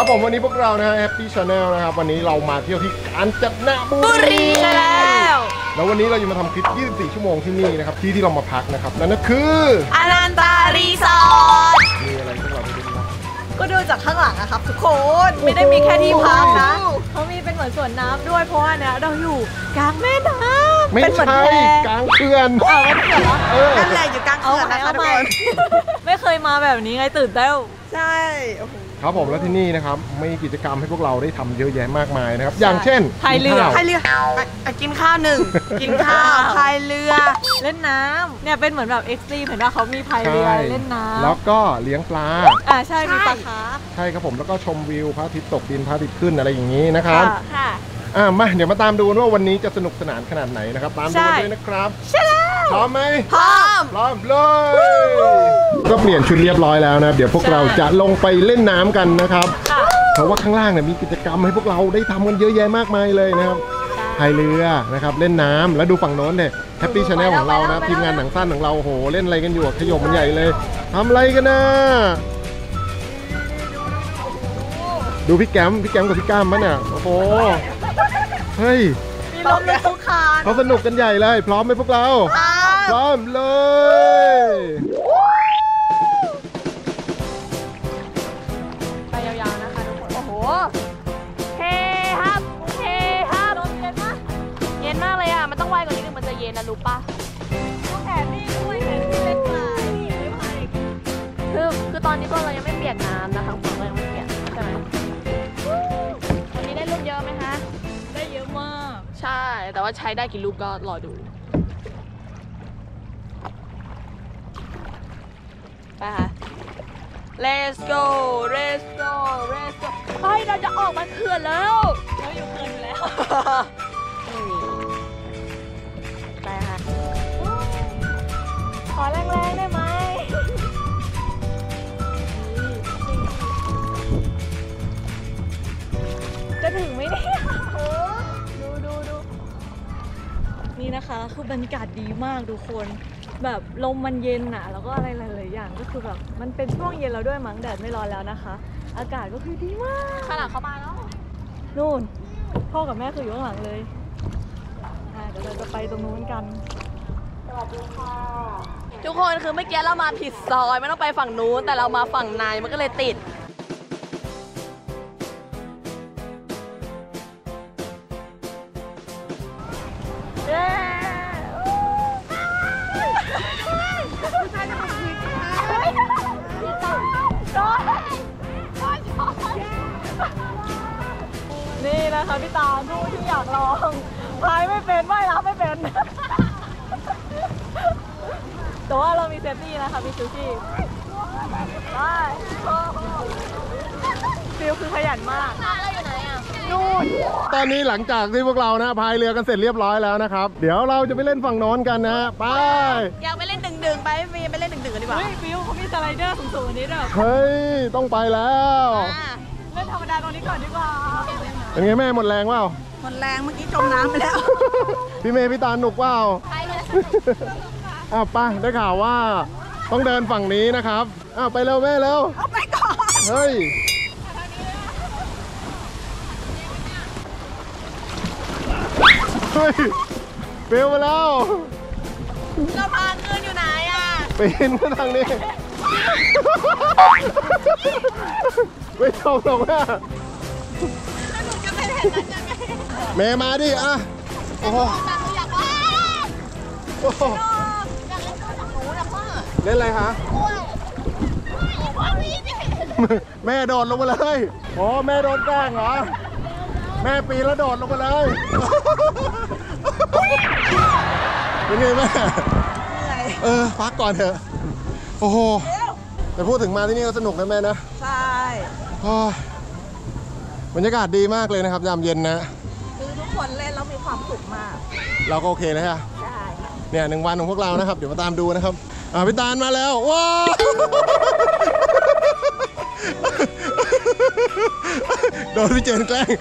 ครับผมวันนี้พวกเรานะฮะ Happy Channel นะครับวันนี้เรามาเที่ยวที่กาญจนบุรีแล้ววันนี้เราจะมาทำคลิป 24 ชั่วโมงที่นี่นะครับที่เรามาพักนะครับนั่นก็คืออนันตารีสอร์ทมีอะไรพวกเราไปดูนะก็ดูจากข้างหลังนะครับทุกคนไม่ได้มีแค่ที่พักนะเขามีเป็นเหมือนสวนน้ำด้วยเพราะว่าเนี่ยเราอยู่กลางแม่น้ำไม่ใช่กลางเขื่อนไม่เขื่อนเหรอนั่นแหละอยู่กลางเขื่อนนะคะทุกคนไม่เคยมาแบบนี้ไงตื่นเต้นใช่ครับผมแล้วที่นี่นะครับมีกิจกรรมให้พวกเราได้ทำเยอะแยะมากมายนะครับอย่างเช่นพายเรือกินข้าวกินข้าวพายเรือเล่นน้ำเนี่ยเป็นเหมือนแบบเอ็กซ์ตรีมเห็นว่าเขามีพายเรือเล่นน้ำแล้วก็เลี้ยงปลาใช่มีปลาคาร์ฟใช่ครับผมแล้วก็ชมวิวพระอาทิตย์ตกดินพระอาทิตย์ขึ้นอะไรอย่างนี้นะครับค่ะมาเดี๋ยวมาตามดูว่าวันนี้จะสนุกสนานขนาดไหนนะครับตามดูด้วยนะครับใช่แล้วพร้อมไหมพร้อมเลยก็เปลี่ยนชุดเรียบร้อยแล้วนะเดี๋ยวพวกเราจะลงไปเล่นน้ำกันนะครับเพราะว่าข้างล่างเนี่ยมีกิจกรรมให้พวกเราได้ทำกันเยอะแยะมากมายเลยนะครับพายเรือนะครับเล่นน้ำแล้วดูฝั่งโน้นเนี่ย Happy Channel ของเรานะทีมงานหนังสั้นของเราโหเล่นอะไรกันอยู่ขยมมันใหญ่เลยทำอะไรกันนะดูพี่แกมกับพี่ก้ามมั้ยเนี่ยโอ้โหเฮ้ยมีลมในทุกคานเขาสนุกกันใหญ่เลยพร้อมไหมพวกเราพร้อมเลยไปยาวๆนะคะทุกคนโอ้โหเฮ้ครับลมเย็นมากเย็นมากเลยอ่ะมันต้องไวกว่านี้นึงมันจะเย็นนะรู้ปะต้องแขนนี่ด้วยแขนที่เล็กกว่าไม่พายคือตอนนี้พวกเรายังไม่เปียกน้ำนะคะพวกเรายังไม่เปียกใช่ไหมวันนี้ได้ลูกเยอะไหมคะได้เยอะมากใช่แต่ว่าใช้ได้กี่ลูกก็รอดูไปค่ะ let's go ไปเราจะออกมาเขื่อนแล้วเราอยู่เขื่อนอยู่แล้วไปค่ะขอแรงๆได้ไหมจะถึงไหมเนี่ยดูนี่นะคะคือบรรยากาศดีมากทุกคนแบบลมมันเย็นน่ะแล้วก็อะไรหลายๆอย่างก็คือแบบมันเป็นช่วงเย็นแล้วด้วยมั้งแดดไม่ร้อนแล้วนะคะอากาศก็คือดีมากข้างหลังเข้ามาแล้วนู่นพ่อกับแม่คืออยู่ข้างหลังเลยเดี๋ยวเราจะไปตรงนู้นกันสวัสดีค่ะทุกคนคือเมื่อกี้เรามาผิดซอยไม่ต้องไปฝั่งนู้นแต่เรามาฝั่งในมันก็เลยติดนี่นะคะพี่ตาผู้ที่อยากลองพายไม่เป็นว่ายน้ำไม่เป็นแต่ว่าเรามีเซฟตี้นะคะมีชูชีพไปฟิลคือขยันมากเราอยู่ไหนอ่ะนู่นตอนนี้หลังจากที่พวกเรานะพายเรือกันเสร็จเรียบร้อยแล้วนะครับเดี๋ยวเราจะไปเล่นฝั่งโน้นกันนะไปอยากไปเล่นดึงๆไปเล่นดึงๆกันดีกว่าเฮ้ยฟิลเขามีสไลเดอร์สูงๆนี้ด้วยเฮ้ยต้องไปแล้วเล่นธรรมดาตรงนี้ก่อนดีกว่าเป็นไงแม่หมดแรงเปล่าหมดแรงเมื่อกี้จมน้ำไปแล้วพี่เมย์พี่ตาหนุกเปล่าไปได้ข่าวว่าต้องเดินฝั่งนี้นะครับไปเร็วแม่เร็วเอาไปก่อนเฮ้ยเปลวมาแล้วเราพาเงินอยู่ไหนอ่ะเป็นมาทางนี้ไม่ตรงหรอกแม่หนูจะไปเห็นกันยังไงแม่มาดิโอ้โหเล่นอะไรคะแม่โดดลงมาเลยโอ้แม่โดนแกล้งเหรอแม่ปีนแล้วโดดลงมาเลยเป็นไงแม่พักก่อนเถอะโอ้โหแต่พูดถึงมาที่นี่ก็สนุกนะแม่นะใช่บรรยากาศดีมากเลยนะครับยามเย็นนะคือทุกคนเล่นแล้วมีความสุขมากเราก็โอเคเลยฮะใช่เนี่ย1 วันของพวกเรานะครับเดี๋ยวมาตามดูนะครับพี่ตาลมาแล้วว้าวโดนพี่เจนแกล้ง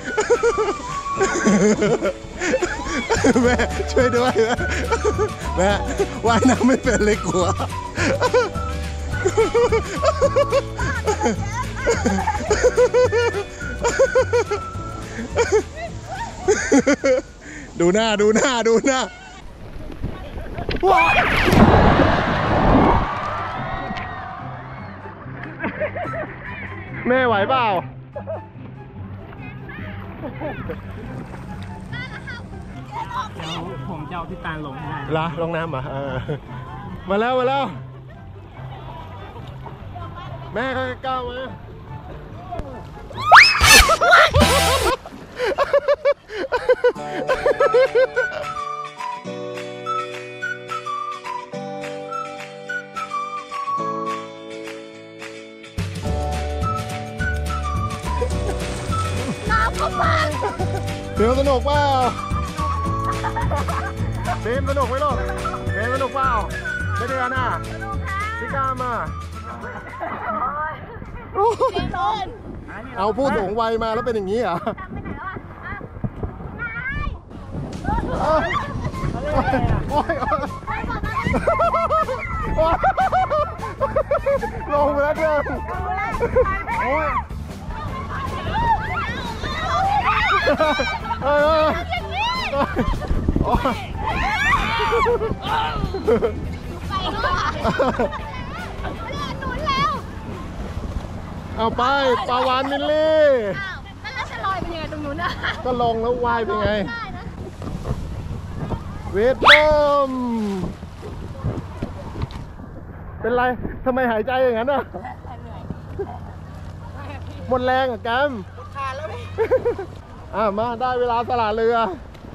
แม่ช่วยด้วยแม่ว่ายน้ำไม่เป็นเลยกลัวเดูหน้าแม่ไหวเปล่าผมจะเอาพี่ตาลลงให้ได้ลงน้ำเหรอมาแล้วแม่เขาก้าวมาน้ำก็มาเดี๋ยวสนุกเปล่าเบมสนุกไหมลูกเบมสนุกเปล่าไม่ได้น่ะพี่ก้ามาเอาผู้สูงวัยมาแล้วเป็นอย่างนี้เหรอลงไปแล้วเดินโอ้ยเอาไปปลาวานมิลลี่แล้วจะลอยเป็นยังไงตรงนู้นอ่ะก็ลงแล้วว่ายเป็นไงเวทบอมเป็นไรทำไมหายใจอย่างนั้นอ่ะหมดแรงอ่ะแกมขาดแล้วพี่มาได้เวลาสละเรือ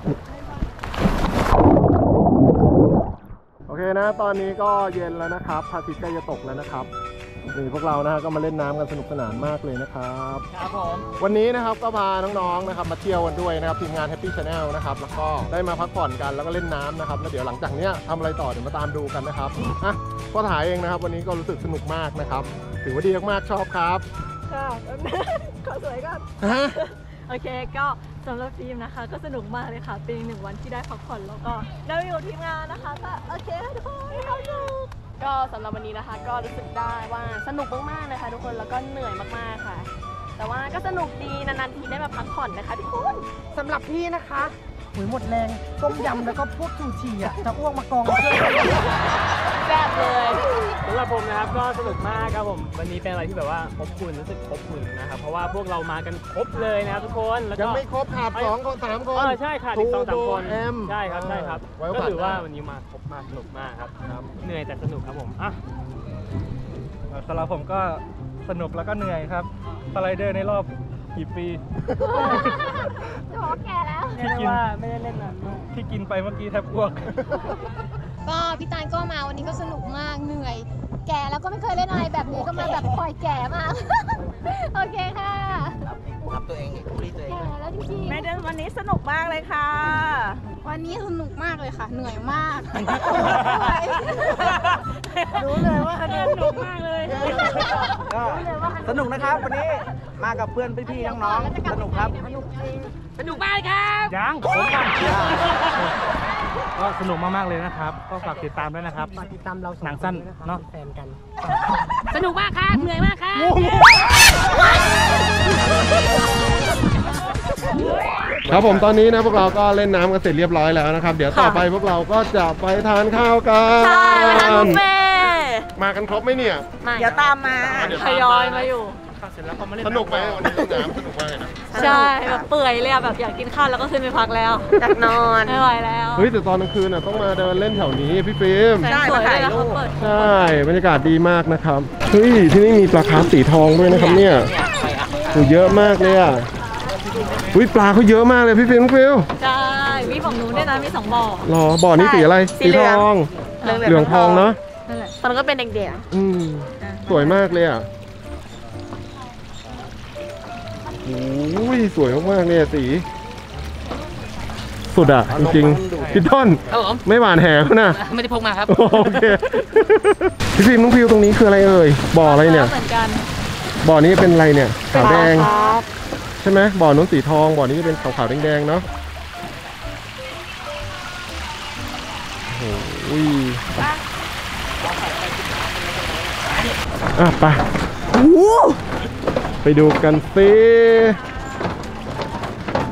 โอเคนะตอนนี้ก็เย็นแล้วนะครับพระอาทิตย์ใกล้จะตกแล้วนะครับนี่พวกเรานะฮะก็มาเล่นน้ำกันสนุกสนานมากเลยนะครับครับผมวันนี้นะครับก็พาน้องๆนะครับมาเที่ยวกันด้วยนะครับทีมงาน Happy Channel นะครับแล้วก็ได้มาพักผ่อนกันแล้วก็เล่นน้ำนะครับแล้วเดี๋ยวหลังจากนี้ทำอะไรต่อเดี๋ยวมาตามดูกันนะครับก็ถ่ายเองนะครับวันนี้ก็รู้สึกสนุกมากนะครับถือว่าดีมากๆชอบครับค่ะขอสวยก่อนโอเคก็สำหรับฟิล์มนะคะก็สนุกมากเลยค่ะเป็น1 วันที่ได้พักผ่อนแล้วก็ได้อยู่ทีมงานนะคะก็โอเคทุกคนมีความสุขก็สำหรับวันนี้นะคะก็รู้สึกได้ว่าสนุกมากๆนะคะทุกคนแล้วก็เหนื่อยมากๆค่ะแต่ว่าก็สนุกดีนานๆทีได้มาพักผ่อนนะคะทุกคนสำหรับพี่นะคะหมดแรงต้มยำแล้วก็พวกซูชิอ่ะจะอ้วกมากองแซ่บเลยสำหรับผมนะครับก็สนุกมากครับผมวันนี้เป็นอะไรที่แบบว่าอบอุ่นรู้สึกอบอุ่นนะครับเพราะว่าพวกเรามากันครบเลยนะครับทุกคนแล้วก็ยังไม่ครบขาด2 คน 3 คนใช่ขาดอีก 2-3 คนใช่ครับก็ถือว่าวันนี้มาครบมากสนุกมากครับเหนื่อยแต่สนุกครับผมสำหรับผมก็สนุกแล้วก็เหนื่อยครับสไลเดอร์ในรอบกี่ปีจะบอกแกแล้วที่กินไม่ได้เล่นนานที่กินไปเมื่อกี้แทบอ้วกก็พี่ตาลก็มาวันนี้ก็สนุกมากเหนื่อยแก่แล้วก็ไม่เคยเล่นอะไรแบบนี้ก็มาแบบปล่อยแก่มากโอเคค่ะรับตัวเองรีตัวเองแล้วจริงๆแม่เดินวันนี้สนุกมากเลยค่ะวันนี้สนุกมากเลยค่ะเหนื่อยมากรู้เลยว่าสนุกมากเลยสนุกนะครับวันนี้มากับเพื่อนพี่ๆน้องๆสนุกครับสนุกมากครับยังผมก็สนุกมากๆเลยนะครับก็ฝากติดตามด้วยนะครับติดตามเราหนังสั้นเนาะแฟนกันสนุกมากครับเหนื่อยมากครับครับผมตอนนี้นะพวกเราก็เล่นน้ำกันเสร็จเรียบร้อยแล้วนะครับเดี๋ยวต่อไปพวกเราก็จะไปทานข้าวกันใช่ไปทานบุฟเฟ่มากันครบไหมเนี่ยเดี๋ยวตามมาทยอยมาอยู่สนุกไหมวันนี้เล่นน้ำสนุกมากเลยนะใช่แบบเปื่อยเลยแบบอยากกินข้าวแล้วก็ขึ้นไปพักแล้วอยากนอนไม่ไหวแล้วเฮ้ยแต่ตอนกลางคืนต้องมาเดินเล่นแถวนี้พี่ฟิล์มสวยเลยเขาเปิดใช่บรรยากาศดีมากนะครับเฮ้ยที่นี่มีปลาคาร์ฟสีทองด้วยนะครับเนี่ยเยอะมากเลยอ่ะอุ้ยปลาเขาเยอะมากเลยพี่ฟิล์มใช่มีฝั่งนู้นด้วยนะมี2 บ่อหรอบ่อนี้สีอะไรสีทองเหลืองทองเนาะตอนนั้นก็เป็นแดงๆสวยมากเลยอ่ะโอ้ยสวยมากๆเนี่ยสีสุดอ่ะจริงๆพี่ต้นไม่หวานแหเขานะไม่ได้พกมาครับโอเคพี่ฟิล์มน้องฟิวตรงนี้คืออะไรเอ่ยบ่ออะไรเนี่ยบ่อนี้เป็นอะไรเนี่ยขาวแดงใช่ไหมบ่อนู้นสีทองบ่อนี้จะเป็นขาวๆแดงๆเนาะโอ้ยไปดูกันสิ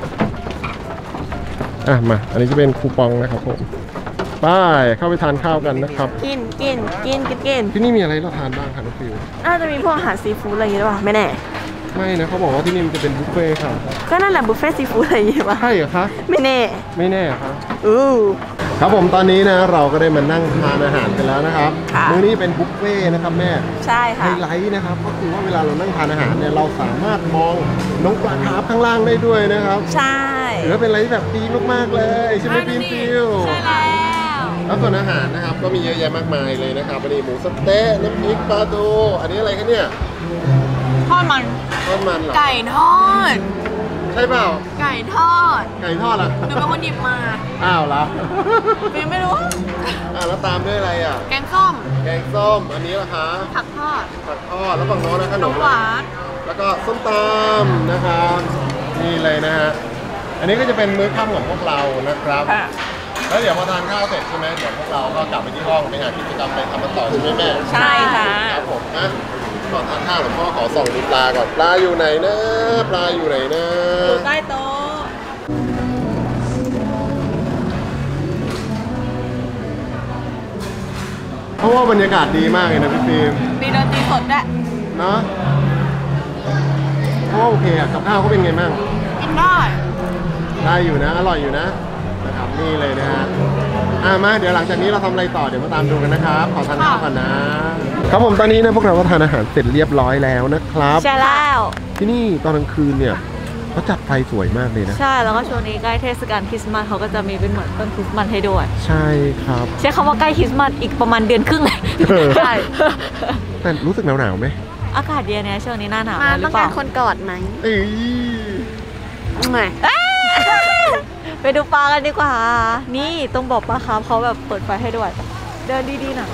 มาอันนี้จะเป็นคูปองนะครับผมไปเข้าไปทานข้าวกันนะครับกินที่นี่มีอะไรเราทานบ้างครับน้องฟิวน่าจะมีพวกอาหารซีฟู้ดอะไรอย่างเงี้ยหรือเปล่าไม่แน่ไม่นะเขาบอกว่าที่นี่มันจะเป็นบุฟเฟ่ต์ค่ะก็นั่นแหละบุฟเฟ่ซีฟู้ดอะไรอย่างเงี้ยป่ะใช่เหรอคะไม่แน่ไม่แน่เหรอคะอู้ครับผมตอนนี้นะเราก็ได้มานั่งทานอาหารกันแล้วนะครับค่ะมื้อนี้เป็นบุฟเฟ่ต์นะครับแม่ใช่ไฮค่ะไลท์นะครับก็คือว่าเวลาเรานั่งทานอาหารเนี่ยเราสามารถมองน้องปลาคาร์ฟข้างล่างได้ด้วยนะครับใช่ถือว่าเป็นอะไรที่แบบดีมากๆเลยใช่ไหมฟิวใช่แล้วแล้วส่วนอาหารนะครับก็มีเยอะแยะมากมายเลยนะครับอันนี้หมูสะเต๊ะน้ำพริกปลาทูอันนี้อะไรคะเนี่ยทอดมันทอดมันเหรอไก่ทอดใช่เปล่าไก่ทอดไก่ทอดเหรอหนูเป็นคนหยิบมาอ้าวเหรอเป็นไม่รู้แล้วตามด้วยอะไรอ่ะแกงส้มแกงส้มอันนี้ล่ะคะผักทอดผักทอดแล้วฝั่งโน้นนะขนมหวานแล้วก็ส้มตำนะครับนี่เลยนะฮะอันนี้ก็จะเป็นมื้อค่ำของพวกเรานะครับแล้วเดี๋ยวพอทานข้าวเสร็จใช่ไหมเดี๋ยวพวกเราก็กลับไปที่ห้องไปหากิจกรรมไปทำกันต่อใช่ไหมแม่ใช่ค่ะครับผมนะก่อนทานข้าวหลวงพ่อขอส่องดูปลาก่อนปลาอยู่ไหนนะปลาอยู่ไหนนะอยู่ใต้โต๊ะเพราะว่าบรรยากาศดีมากเลยนะพี่ฟิล์มมีดนตรีสดด้วยเนาะเพราะว่าโอเคอะกับข้าวเขาเป็นไงบ้างกินได้ได้อยู่นะอร่อยอยู่นะนะครับนี่เลยนะฮะมาเดี๋ยวหลังจากนี้เราทำอะไรต่อเดี๋ยวมาตามดูกันนะครับขอทานข้าวก่อนนะครับผมตอนนี้นะพวกเราก็ทานอาหารเสร็จเรียบร้อยแล้วนะครับใช่แล้วที่นี่ตอนกลางคืนเนี่ยเขาจัดไฟสวยมากเลยนะใช่แล้วก็ช่วงนี้ใกล้เทศกาลคริสต์มาสเขาก็จะมีเป็นเหมือนต้นคริสต์มาสให้ด้วยใช่ครับใช้คำว่าใกล้คริสต์มาสอีกประมาณเดือนครึ่งเลยใช่แต่รู้สึกหนาวๆไหมอากาศเย็นเนี่ยช่วงนี้หน้าหนาวมานะหรืต้องอเปกาล่ารคนกอดไหมเอ้ยไม่ไปดูปลากันดีกว่า นี่ตรงบ่อปลาครับเขาแบบเปิดไฟให้ด้วย เดินดีๆหน่อย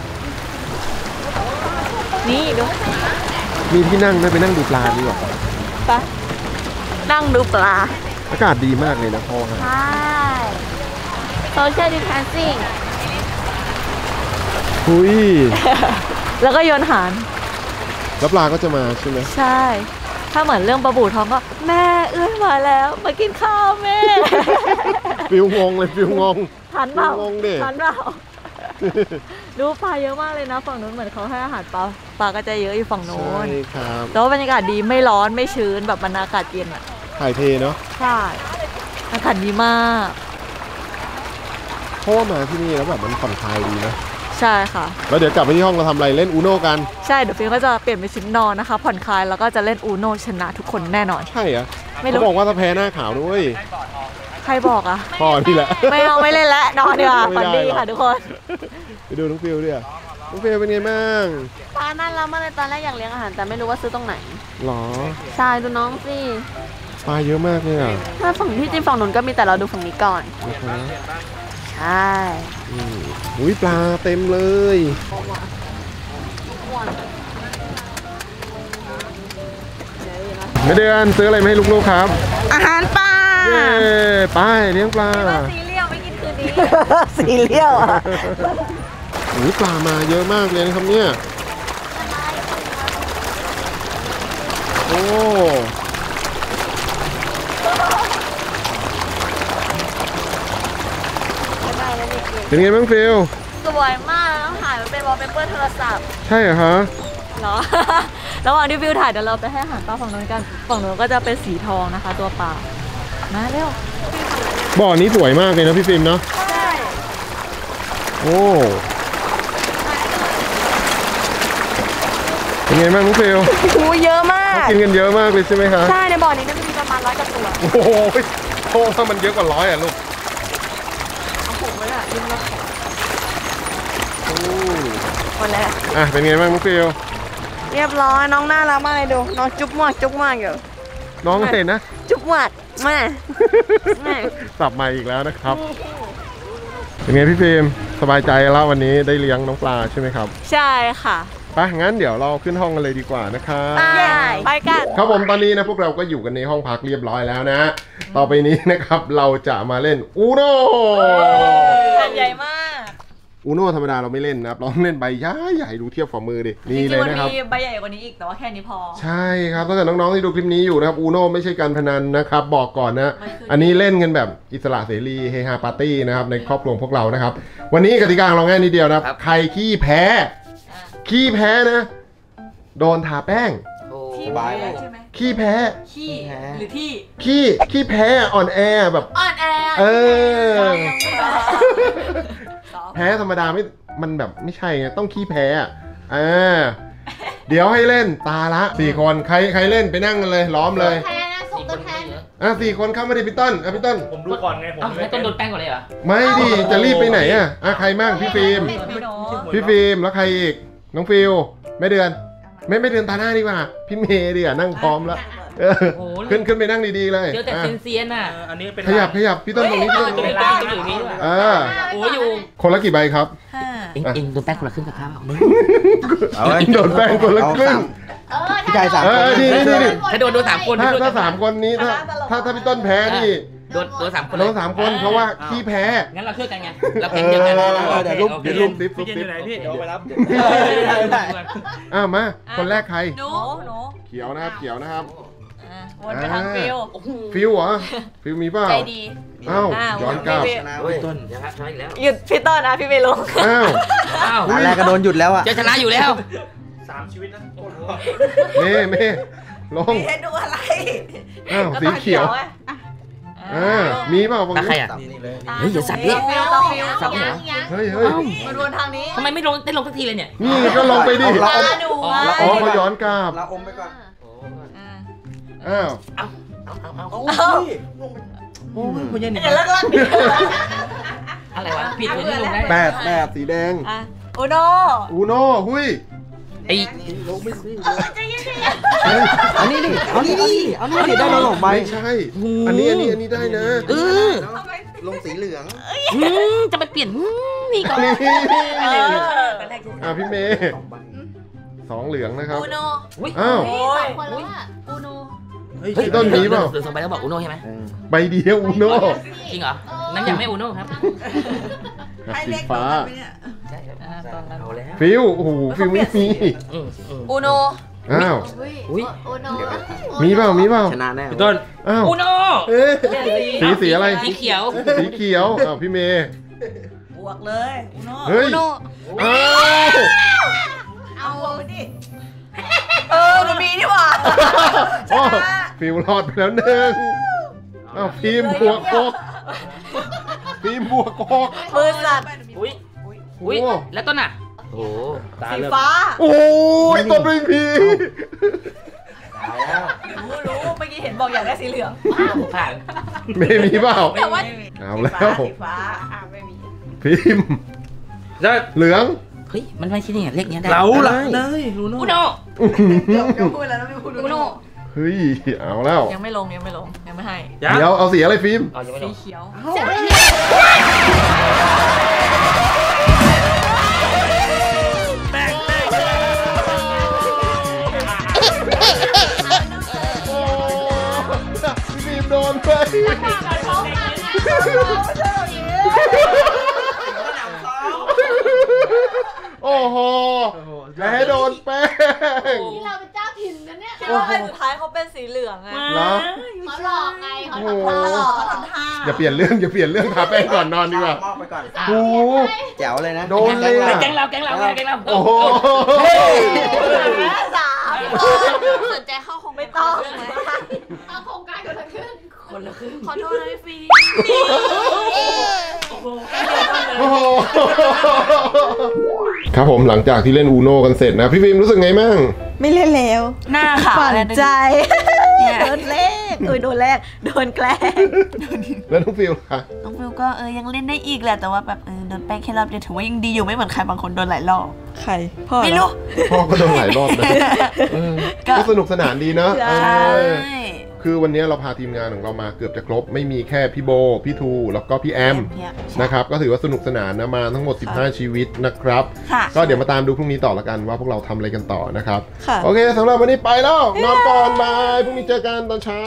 นี่ดูมีที่นั่งด้วยไปนั่งดูปลาดีกว่าปะนั่งดูปลาอากาศดีมากเลยนะพ่อฮะใช่โซเชียลดิสแทนซิ่งหุยแล้วก็โยนหานแล้วปลาก็จะมาใช่ไหมใช่ ถ้าเหมือนเรื่องปลาบู่ท้องก็แม่เอื้อยมาแล้วมากินข้าวแม่ฟิวงงเลยฟิวงงทันเปล่างงดิทันเปล่า ดูปลาเยอะมากเลยนะฝั่งนู้นเหมือนเขาให้อาหารปลาปลาก็จะเยอะอยู่ฝั่งนู้ใช่นครับแต่ว่าบรรยากาศดีไม่ร้อนไม่ชื้นแบบบรรยากาศเย็นอ่ะถ่ายเทเนาะใช่อากาศดีมากเพราะว่ามาที่นี่แล้วแบบมันผ่อนคลายดีนะใช่ค่ะแล้วเดี๋ยวกลับไปที่ห้องเราทำอะไรเล่นอูโน่กันใช่เดี๋ยวฟิล์มก็จะเปลี่ยนเป็นชุดนอนนะคะ ผ่อนคลายแล้วก็จะเล่นอูโนชนะทุกคนแน่นอนใช่เหรอไม่รู้เขาบอกว่าถ้าแพ้หน้าขาวด้วยใครบอกอะพ่อนี่แหละไม่เอาไม่เล่นแล้วนอนดีกว่าไม่ฝันได้ดีหรอกค่ะทุกคนไปดูน้องฟิวดิน้องฟิวเป็นไงบ้างปลาน่ารักมากเลยตอนแรกอยากเลี้ยงอาหารแต่ไม่รู้ว่าซื้อตรงไหนหรอใช่ดูน้องสิปลาเยอะมากเลยอ่ะถ้าฝั่งที่จริงฝั่งนู้นก็มีแต่เราดูฝั่งนี้ก่อนนะคะใช่อุ้ยปลาเต็มเลย ไม่เดือนซื้ออะไรมาให้ลูกๆครับอาหารปลาเย้ไปเลี้ยงปลาซีเรียลไม่กินคืนนี้สีเลี้ยวอ่ะอุ้ยปลามาเยอะมากเลยนะครับเนี่ยโอ้เป็นไงบ้างฟิลสวยมากต้องถ่ายมันเป็นวอลเปเปอร์โทรศัพท์ใช่เหรอคะเหรอ ระหว่างที่ฟิวถ่ายเดี๋ยวเราไปให้อาหารปลาฝั่งนู้นกันฝั่งนู้นก็จะเป็นสีทองนะคะ ตัวปลามาเร็วบ่อนี้สวยมากเลยนะพี่ฟิล์มเนาะใช่โอ้เป็นไงบ้างน้องฟิลหูเยอะมากกินกันเยอะมากเลยใช่ไหมคะใช่ในบ่อนี้น่าจะมีประมาณ100 กว่าตัวโอ้โหโอ้ถ้ามันเยอะกว่า100อ่ะลูกเอาผมไว้อะยิ้มแล้วโอ้หมดแล้วอ่ะเป็นไงบ้างน้องฟิลเรียบร้อยน้องน่ารักมากเลยดูน้องจุ๊บมากอยู่น้องอะไรนะจุ๊บมากแม่ แม่สับใหม่อีกแล้วนะครับ เป็นไงพี่ฟิล์มสบายใจแล้ววันนี้ได้เลี้ยงน้องปลาใช่ไหมครับใช่ค่ะไปงั้นเดี๋ยวเราขึ้นห้องกันเลยดีกว่านะครับไปกันครับผมตอนนี้นะพวกเราก็อยู่กันในห้องพักเรียบร้อยแล้วนะ ต่อไปนี้นะครับเราจะมาเล่นอูโน่แผ่นใหญ่มากออูโน่ธรรมดาเราไม่เล่นนะครับเราเล่นใบใหญ่ดูเทียบฝ่ามือดินี่เลยนะครับจริงๆมันมีใบใหญ่กว่านี้อีกแต่ว่าแค่นี้พอใช่ครับถ้าเกิดน้องๆที่ดูคลิปนี้อยู่นะครับอูโน่ไม่ใช่การพนันนะครับบอกก่อนนะอันนี้เล่นกันแบบอิสระเสรีเฮฮาปาร์ตี้นะครับในครอบครัวพวกเรานะครับวันนี้กติกาของเราง่ายนิดเดียวนะครับใครขี้แพ้นะโดนทาแป้งที่แพ้ใช่ไหมขี้แพ้ขี้หรือที่ขี้แพ้อ่อนแอแบบอ่อนแอแพ้ธรรมดาไม่มันแบบไม่ใช่ไงต้องขี้แพ้เดี๋ยวให้เล่นตาละ4 คนใครเล่นไปนั่งกันเลยล้อมเลยแพ้นะส่งตัวแทน 4 คนเข้ามาดิพี่ต้นพี่ต้นผมดูก่อนไงผมไม่ต้นโดนแป้งก่อนเลยเหรอไม่ดิจะรีบไปไหนใครมั่งพี่ฟิล์มแล้วใครอีกน้องฟิลไม่เดือนไม่เดือนตาหน้าดีกว่าพี่เมย์ดินั่งพร้อมแล้วขึ้นไปนั่งดีๆเลยเจอแต่เซียนน่ะอันนี้เป็นขยับพี่ต้นตรงนี้พี่ต้นตรงนี้อยู่นี่โอ้อยู่คนละกี่ใบครับเอ็งโดนแป้งคนละครึ่งกับข้าวโดนแป้งคนละครึ่งพี่ชาย 3 คนนี่ถ้าโดน3 คนถ้า3 คนนี้ถ้าพี่ต้นแพ้นี่โดน3 คนโดน3 คนเพราะว่าขี้แพ้งั้นเราช่วยกันไงเราแข่งเดียวกันเดี๋ยวลุกพี่เจนอยู่ไหนพี่เดี๋ยวไปรับมาคนแรกใครหนูเขียวนะครับวนไปทางฟิลเหรอฟิลมีเปล่าใจดีย้อนกลับต้นนะครับชนะอีกแล้วหยุดพี่ต้นนะพี่เมย์ลงแรกก็โดนหยุดแล้วจะชนะอยู่แล้ว 3 ชีวิตนะเมย์ลงดูอะไรสีเขียวมีเปล่าบางทีเฮ้ยอย่าสั่นดิสั่นเหรอเฮ้ยมาวนทางนี้ทำไมไม่ลงได้ลงสักทีเลยเนี่ยนี่ก็ลงไปดิเขาย้อนกลับเราอมไปก่อนเอาโอ้ยคุณยันนี่อะไรวะผิดเลยที่ลงได้ 8สีแดงอูโน่หุ้ยไอ้อันนี้ดิเอานี่ดิได้เราลงใบไม่ใช่อันนี้ได้นะลงสีเหลืองจะไปเปลี่ยนนี่ก่อนพี่เมย์2 เหลืองนะครับอูโน่อ้าวอูโน่พี่ต้นมีเปล่า 2 ใบแล้วบอกอูโน่ใช่ไหมใบเดียวอูโน่จริงเหรอนั้นยังไม่อูโน่ครับสีฟ้าฟิลโอ้โหฟิลไม่มีอูโน่มีเปล่าชนะแน่พี่ต้นอูโน่สีอะไรสีเขียวพี่เมย์บวกเลยอูโน่เอาดิหนูมีนี่หว่าฟิลรอดไปแล้ว1ฟิล์มบวกมือสั่นอุ้ยแล้วต้นอ่ะสีฟ้าโอ้ยต้นไม่มีรู้เมื่อกี้เห็นบอกอยากได้สีเหลืองผ่านไม่มีเปล่าเอาแล้วสีฟ้าไม่มีฟิล์มเหลืองเฮ้ยมันไม่ใช่เนี่ยเลขนี้ได้เราเลยอูโน่พูดแล้วไม่พูดอูโน่เฮ้ยเอาแล้วยังไม่ลงยังไม่ให้เดี๋ยวเอาสีอะไรฟิล์มสีเขียวพี่ฟิล์มโดนไปโอ้โหแพ้โดนแป้งที่เราเป็นเจ้าถิ่นนะเนี่ยคิดว่าสุดท้ายเขาเป็นสีเหลืองไงเขาหลอกไงเขาทำท่าอย่าเปลี่ยนเรื่องทาแป้งก่อนนอนดีกว่ามอบไปก่อนโอ้แจ๋วเลยนะโดนเลยแกงเราโอ้โหสนใจเข้าคงไม่ต้องเอาโครงการคนละครึ่งขอโทษนะพี่ฟีครับผมหลังจากที่เล่นอูโน่กันเสร็จนะพี่ฟิล์มรู้สึกไงมั่งไม่เล่นแล้วหน้าขาวฝันใจโดนแรกโดนแกล้งแล้วน้องฟิลค่ะน้องฟิลก็ยังเล่นได้อีกแหละแต่ว่าแบบโดนแป้งแค่รอบเดียวถือว่ายังดีอยู่ไม่เหมือนใครบางคนโดนหลายรอบใครพ่อไม่รู้พ่อก็โดนหลายรอบนะก็สนุกสนานดีนะคือวันนี้เราพาทีมงานของเรามาเกือบจะครบไม่มีแค่พี่โบพี่ทูแล้วก็พี่แอมนะครับก็ถือว่าสนุกสนานนะมาทั้งหมด15ชีวิตนะครับก็เดี๋ยวมาตามดูพรุ่งนี้ต่อละกันว่าพวกเราทำอะไรกันต่อนะครับโอเคสำหรับวันนี้ไปแล้วนอนก่อนบายพรุ่งนี้เจอกันตอนเช้า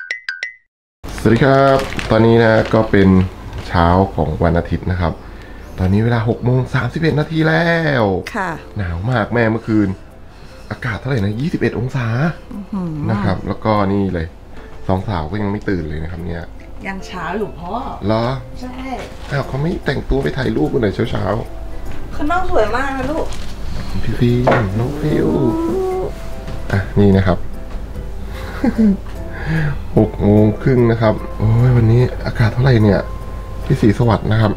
สวัสดีครับตอนนี้นะก็เป็นเช้าของวันอาทิตย์นะครับตอนนี้เวลา6:31 นาทีแล้วค่ะหนาวมากแม่เมื่อคืน อากาศเท่าไหร่นะ21 องศานะครับ แล้วก็นี่เลยสองสาวก็ยังไม่ตื่นเลยนะครับเนี่ยยังเช้าอยู่พ่อเหรอใช่อ้าวเขาไม่แต่งตัวไปถ่ายรูปกันหน่อยเช้าข้างนอกสวยมากนะลูกๆพี่ฟิวน้องฟิวอ่ะนี่นะครับ 6:30นะครับโอ้ยวันนี้อากาศเท่าไหร่เนี่ยที่ศรีสวัสดิ์นะครับ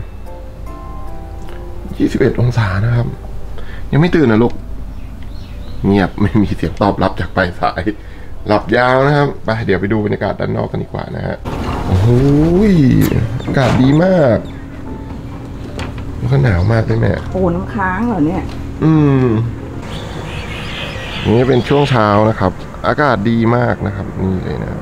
21 องศานะครับ ยังไม่ตื่นนะลูกเงียบไม่มีเสียงตอบรับจากปลายสายหลับยาวนะครับไปเดี๋ยวไปดูบรรยากาศด้านนอกกันดีกว่านะฮะโอ้โหอากาศดีมากแล้วก็หนาวมากเลยแม่โอ้น้ำค้างเหรอเนี่ยนี่เป็นช่วงเช้านะครับ อากาศดีมากนะครับนี่เลยนะ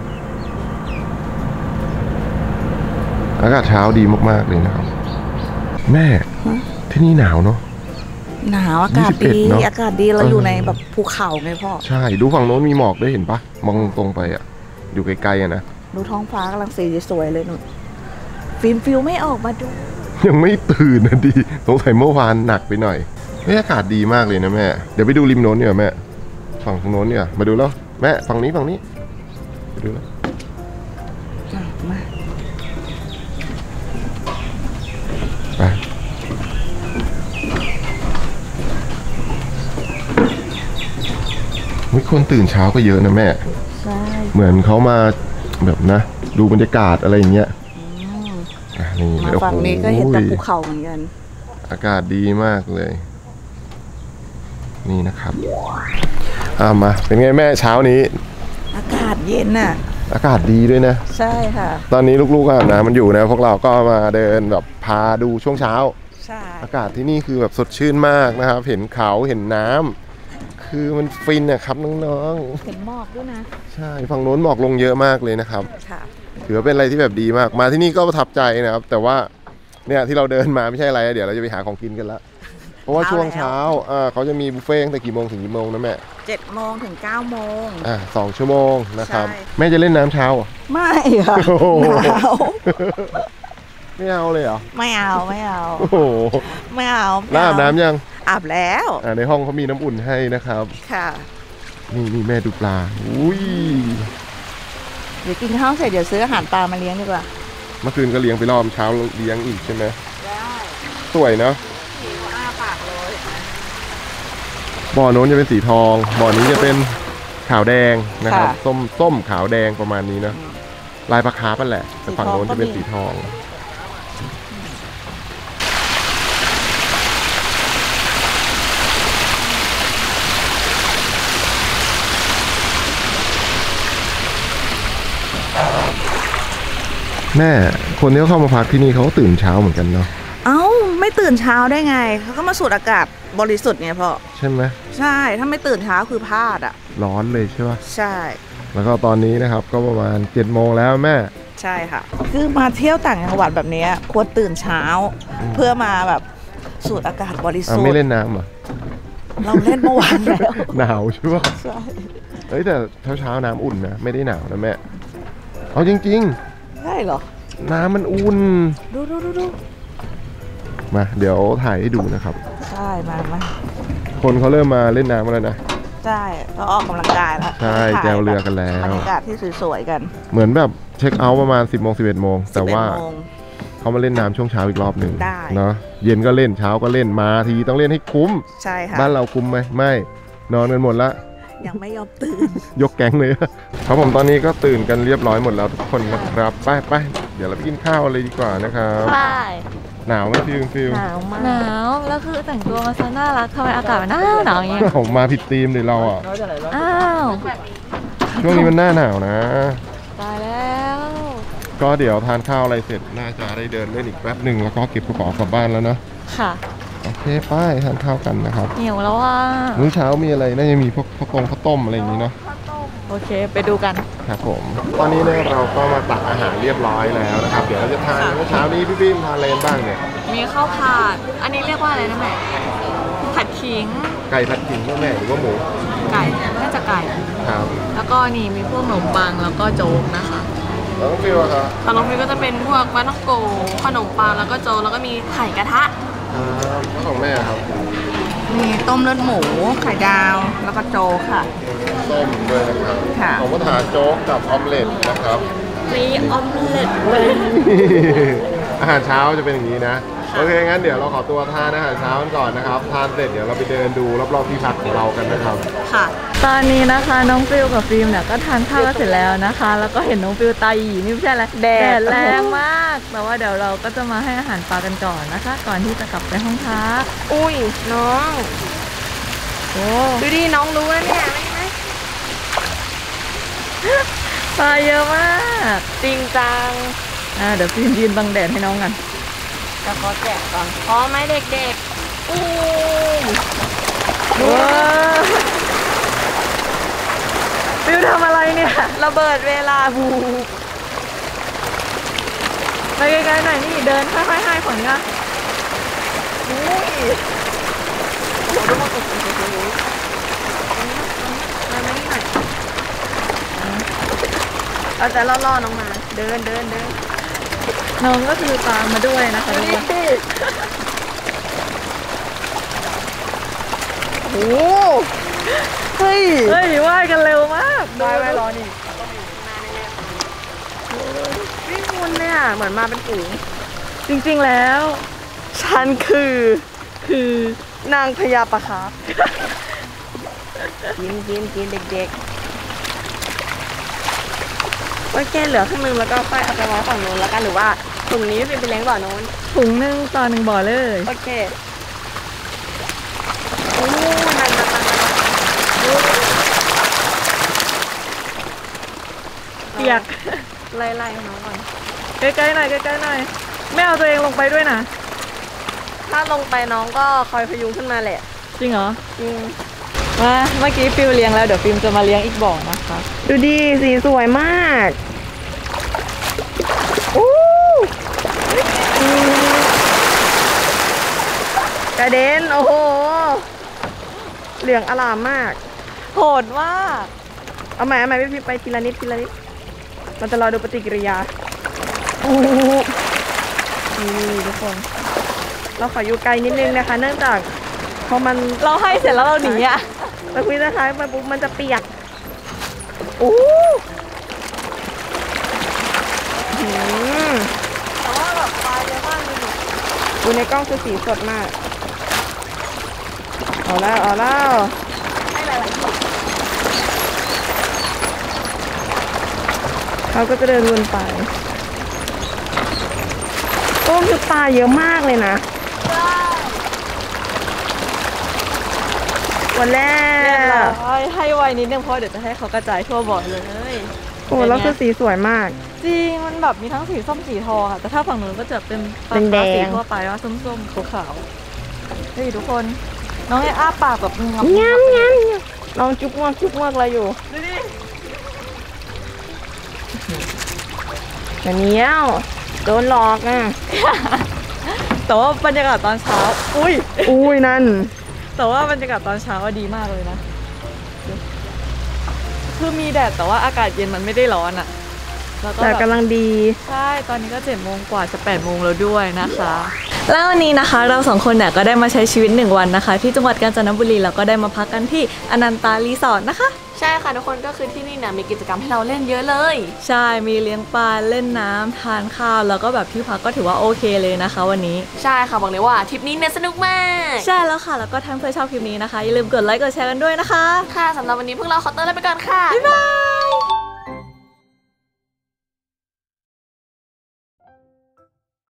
อากาศเช้าดีมากๆเลยนะครับ แม่ที่นี่หนาวเนาะหนาวอากาศดี 21เนอะอากาศดีเราอยู่ในแบบภูเขาไงพ่อใช่ดูฝั่งโน้นมีหมอกด้วยเห็นปะมองตรงไปอ่ะอยู่ไกลๆอ่ะนะดูท้องฟ้ากำลังสีสวยเลยหนูฟิลไม่ออกมาดูยังไม่ตื่นนะดีสงสัยเมื่อวานหนักไปหน่อยอากาศดีมากเลยนะแม่เดี๋ยวไปดูริมโน้นเนี่ยแม่ฝั่งทางโน้นเนี่ยมาดูแล้วแม่ฝั่งนี้ไปดูแล้วมาไปมีคนตื่นเช้าก็เยอะนะแม่ใช่เหมือนเขามาแบบนะ ดูบรรยากาศอะไรอย่างเงี้ยนี่มาโอ้โหฝั่งนี้ก็เห็นแต่ภูเขาเหมือนกันอากาศดีมากเลย นี่นะครับมาเป็นไงแม่เช้านี้อากาศเย็นน่ะอากาศดีด้วยนะใช่ค่ะตอนนี้ลูกๆอาบน้ำมันอยู่นะพวกเราก็มาเดินแบบพาดูช่วงเช้าใช่อากาศที่นี่คือแบบสดชื่นมากนะครับ เห็นเขาเห็นน้ำคือมันฟินนะครับน้องเห็นหมอกด้วยนะๆใช่ฝั่งโน้นหมอกลงเยอะมากเลยนะครับค่ะถือว่าเป็นอะไรที่แบบดีมากมาที่นี่ก็ประทับใจนะครับ แต่ว่าเนี่ยที่เราเดินมาไม่ใช่อะไรเดี๋ยวเราจะไปหาของกินกันละเพราะว่าช่วงเช้าเขาจะมีบุฟเฟ่ต์ตั้งแต่กี่โมงถึงกี่โมงนะแม่ 7 โมงถึง 9 โมง 2 ชั่วโมงนะครับใช่แม่จะเล่นน้ำเช้าเหรอไม่ค่ะโอ้โหหนาวไม่เอาเลยเหรอไม่เอา ไม่เอาโอ้โหไม่เอาแล้วอาบน้ำยังอาบแล้วในห้องเขามีน้ำอุ่นให้นะครับค่ะนี่แม่ดูปลาอุ้ยเดี๋ยวกินข้าวเสร็จเดี๋ยวซื้ออาหารปลามาเลี้ยงดีกว่าเมื่อคืนก็เลี้ยงไปรอบเช้าเลี้ยงอีกใช่ไหมสวยเนาะบ่อโน้นจะเป็นสีทองบ่อนี้จะเป็นขาวแดงนะครับค่ะส้มขาวแดงประมาณนี้นะลายปลาคาร์ฟนั่นแหละแต่ฝั่งโน้นจะเป็นสีทอง แม่คนที่เขาเข้ามาพักที่นี่เขาก็ตื่นเช้าเหมือนกันเนาะเอ้าไม่ตื่นเช้าได้ไงเขาก็มาสูดอากาศบริสุทธิ์ไงพ่อใช่ไหมใช่ถ้าไม่ตื่นเช้าคือพลาดอ่ะร้อนเลยใช่ปะใช่แล้วก็ตอนนี้นะครับก็ประมาณ7 โมงแล้วแม่ใช่ค่ะ คือมาเที่ยวต่างจังหวัดแบบนี้ควรตื่นเช้า เพื่อมาแบบสูดอากาศบริสุทธิ์ไม่เล่นน้ำเหรอเราเล่นเมื่อวานแล้วหนาวใช่ปะใช่เฮ้ยแต่เช้าน้ำอุ่นนะไม่ได้หนาวนะแม่เอาจริงใช่เหรอๆ น้ำมันอุ่นดูมาเดี๋ยวถ่ายให้ดูนะครับใช่มาคนเขาเริ่มมาเล่นน้ำแล้วนะใช่ก็ออกกำลังกายแล้วใช่แจวเรือกันแล้วบรรยากาศที่สวยๆกันเหมือนแบบเช็คเอาท์ประมาณ 10 โมง 11 โมงแต่ว่า 11 โมงเขามาเล่นน้ำช่วงเช้าอีกรอบหนึ่งได้เนาะเย็นก็เล่นเช้าก็เล่นมาทีต้องเล่นให้คุ้มใช่ค่ะบ้านเราคุ้มไหมไม่นอนกันหมดละยังไม่ยอมตื่นยกแก๊งเลย ครับผมตอนนี้ก็ตื่นกันเรียบร้อยหมดแล้วทุกคนนะครับไปเดี๋ยวเราไปกินข้าวเลยดีกว่านะครับใช่หนาวไหมฟิลหนาวมากหนาวแล้วคือแต่งตัวมาซะน่ารักทำไมอากาศมันหนาวอย่างเงี้ยผมมาผิดธีมเลยเราอ่ะอ้าวช่วงนี้มันหน้าหนาวนะตายแล้วก็เดี๋ยวทานข้าวอะไรเสร็จน่าจะได้เดินเล่นอีกแป๊บหนึ่งแล้วก็เก็บกระเป๋ากลับบ้านแล้วนะค่ะโอเคไปทานข้าวกันนะครับหิวแล้วว่ามื้อเช้ามีอะไรน่าจะมีพวกข้าวต้มอะไรอย่างนี้เนาะโอเคไปดูกันครับผมตอนนี้เนี่ยเราก็มาตักอาหารเรียบร้อยแล้วนะครับเดี๋ยวเราจะทานเมื่อเช้านี้พี่ทานอะไรบ้างเนี่ยมีข้าวผัดอันนี้เรียกว่าอะไรนะแม่ผัดขิงไก่ผัดขิงก็แม่หรือว่าหมูไก่น่าจะไก่ครับแล้วก็นี่มีพวกขนมปังแล้วก็โจ๊กนะคะแล้วก็ฟิวอะครับตอนน้องฟิวก็จะเป็นพวกมะนาวโกขนมปังแล้วก็โจ๊กแล้วก็มีไข่กระทะครับแล้วของแม่ครับมีต้มเลือดหมูไข่ดาวแล้วก็โจ๊กค่ะส้มด้วยนะครับค่ะของวัฒนาโจ๊กกับออมเล็ตนะครับมีออมเล็ตเลยอาหารเช้าจะเป็นอย่างนี้นะ โอเคงั้นเดี๋ยวเราขอตัวทานอาหารเช้ากันก่อนนะครับทานเสร็จเดี๋ยวเราไปเดินดูรอบๆที่พักของเรากันนะครับค่ะ ตอนนี้นะคะน้องฟิลกับฟิล์มเนี่ยก็ทานข้าวกันเสร็จแล้วนะคะ แล้วก็เห็นน้องฟิลตาหยีนี่ไม่ใช่อะไรแดดแรงมากแต่ว่าเดี๋ยวเราก็จะมาให้อาหารปลากันก่อนนะคะ ก่อนที่จะกลับไปห้องพักอุ้ยน้องโอ้ดูดิน้องรู้แล้วเนี่ยไหมปลาเยอะมากจริงจังเดี๋ยวฟิล์มยืนบังแดดให้น้องกันจะขอแจกก่อนพร้อมไหมเด็กๆอู้ว้าวฟิลทำอะไรเนี่ยระเบิดเวลาบูไปไกลๆหน่อยนี่เดินค่อยๆให้ผลงานอุ้ยมาไหมหน่อยเอาแต่ล่อๆน้องมาเดินน้องก็คือตามมาด้วยนะคะทุกคนโอ้เฮ้ยเฮ้ยว่ายกันเร็วมากไปรอนี่วิ่งวนเนี่ยเหมือนมาเป็นฝูงจริงๆแล้วฉันคือนางพญาปะครับกินเด็กๆโอเคเหลือครึ่งนึงแล้วก็ค่อยเอาไปไว้ฝั่งนู้นแล้วกันหรือว่าถุงนี้เป็นเล้งบ่อนู้นถุงหนึ่งต่อ1บ่อเลยโอเคโอ้นั่นๆเปียกไล่ๆน้องก่อนใกล้ๆหน่อยใกล้ๆหน่อยไม่เอาตัวเองลงไปด้วยนะถ้าลงไปน้องก็คอยพยุงขึ้นมาแหละจริงเหรอจริงมาเมื่อกี้ฟิลเลี้ยงแล้วเดี๋ยวฟิลจะมาเลี้ยงอีกบ่อนะคะดูดีสีสวยมากกระเด็นโอ้โหเหลืองอลามมากโหดมากเอาใหม่พี่ไปทีละนิดมันจะรอดูปฏิกิริยาโอ้นี่ทุกคนเราขออยู่ไกลนิดนึงนะคะ เนื่องจากพอมันเราให้เสร็จแล้วเราหนีอ่ะไปคุยท้ายไปปุ๊บมันจะเปียกโอ้แต่ว่าแบบปลาเยอะมากเลยดูในกล้องคือสีสดมากเอาแล้วให้หลายๆบ่อเขาก็จะเดินวนไปโอ้คือปลาเยอะมากเลยนะวันแรเรียบกร้อยให้ไวนิดนึงเพราะเดี๋ยวจะให้เขากระจายทั่วบ่อเลยโอ้แล้วคือสีสวยมากจริงมันแบบมีทั้งสีส้มสีทองค่ะแต่ถ้าฝั่งนู้นก็จะเป็นฟ้าแดงๆสีทั่วไปว่าส้มๆขาวๆเฮ้ยทุกคนน้องไอ้อ้าปากแบบงับงั้นลองจุ๊บมากอะไรอยู่ดูดิอย่างนี้โดนหลอกอ่ะแต่ว่าบรรยากาศตอนเช้าอุ้ยนั่นแต่ว่าบรรยากาศตอนเช้าดีมากเลยนะคือมีแดดแต่ว่าอากาศเย็นมันไม่ได้ร้อนอ่ะแล้วก็แต่แบบกำลังดีใช่ตอนนี้ก็7 โมงกว่าจะ8 โมงแล้วด้วยนะคะแล้ววันนี้นะคะเรา2 คนเนี่ยก็ได้มาใช้ชีวิต1 วันนะคะที่จังหวัดกาญจนบุรีแล้วก็ได้มาพักกันที่อนันตารีสอร์ทนะคะใช่ค่ะทุกคนก็คือที่นี่เนี่ยมีกิจกรรมให้เราเล่นเยอะเลยใช่มีเลี้ยงปลาเล่นน้ำทานข้าวแล้วก็แบบที่พักก็ถือว่าโอเคเลยนะคะวันนี้ใช่ค่ะบอกเลยว่าทริปนี้เนี่ยสนุกมากใช่แล้วค่ะแล้วก็ถ้าเพื่อนชอบคลิปนี้นะคะอย่าลืมกดไลค์กดแชร์กันด้วยนะคะค่ะสำหรับวันนี้พวกเราขอตัวลาไปก่อนค่ะบ๊ายบาย